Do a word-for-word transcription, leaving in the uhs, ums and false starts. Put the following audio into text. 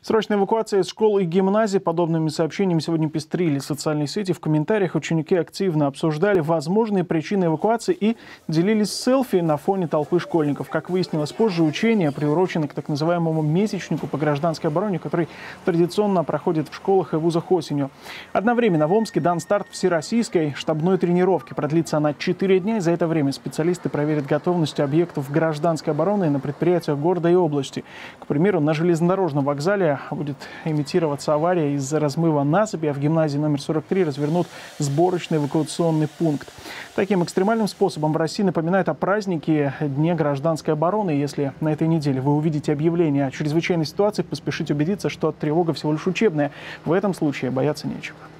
Срочная эвакуация из школ и гимназий. Подобными сообщениями сегодня пестрили социальные сети. В комментариях ученики активно обсуждали возможные причины эвакуации и делились селфи на фоне толпы школьников. Как выяснилось позже, учения приурочены к так называемому месячнику по гражданской обороне, который традиционно проходит в школах и вузах осенью. Одновременно в Омске дан старт всероссийской штабной тренировки. Продлится она четыре дня, и за это время специалисты проверят готовность объектов гражданской обороны на предприятиях города и области. К примеру, на железнодорожном вокзале будет имитироваться авария из-за размыва насыпи, а в гимназии номер сорок три развернут сборочный эвакуационный пункт. Таким экстремальным способом в России напоминает о празднике Дне гражданской обороны. Если на этой неделе вы увидите объявление о чрезвычайной ситуации, поспешите убедиться, что тревога всего лишь учебная. В этом случае бояться нечего.